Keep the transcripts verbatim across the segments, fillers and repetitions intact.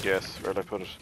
Yes, where'd I put it?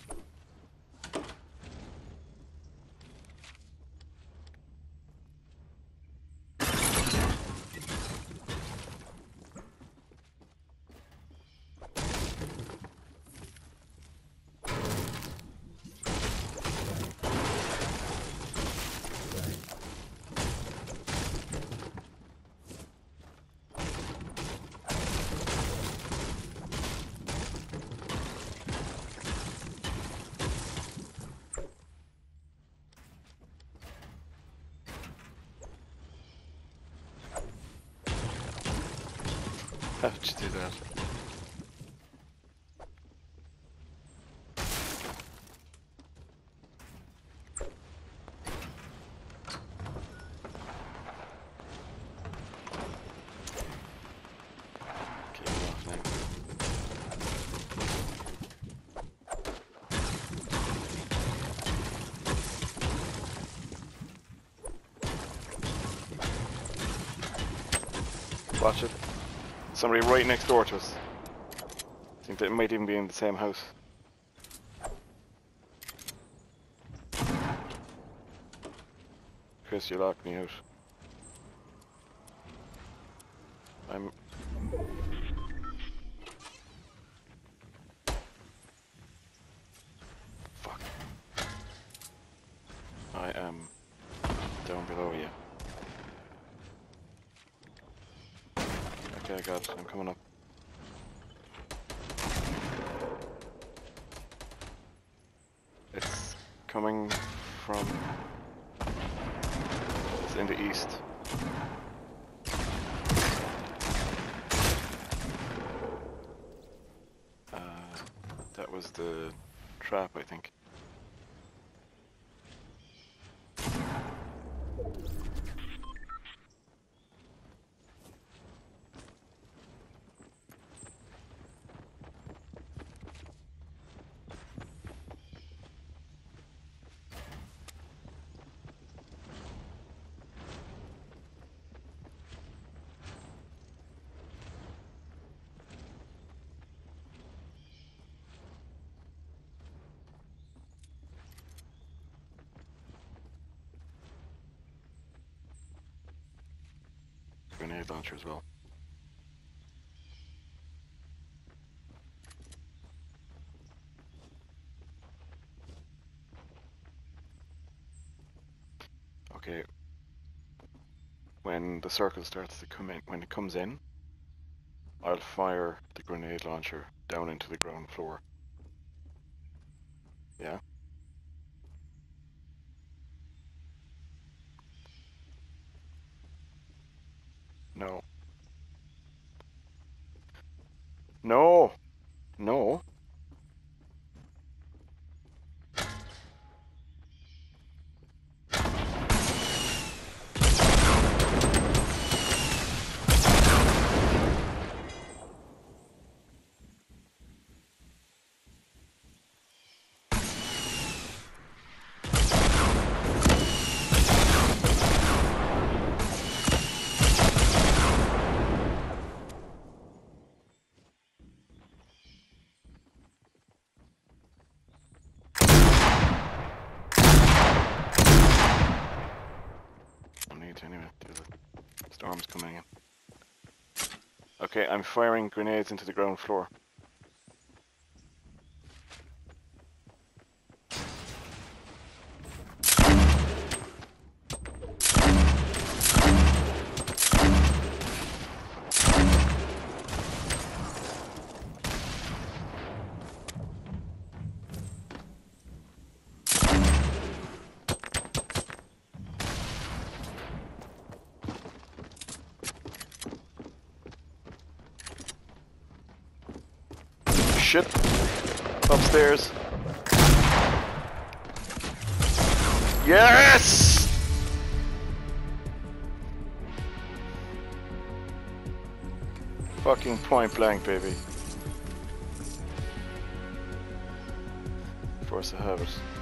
How did you do that? Okay, get off now. Watch it. Somebody right next door to us. I think they might even be in the same house. Chris, you locked me out. I'm... Fuck. I am down below you. Okay, I got it. I'm coming up. It's coming from... It's in the east. Uh, that was the trap, I think. Grenade launcher as well. Okay. When the circle starts to come in, when it comes in, I'll fire the grenade launcher down into the ground floor. Yeah? No. No! No! Anyway, the storm's coming in. Okay, I'm firing grenades into the ground floor. Shit. Upstairs. Yes! Fucking point blank, baby. Of course I have it.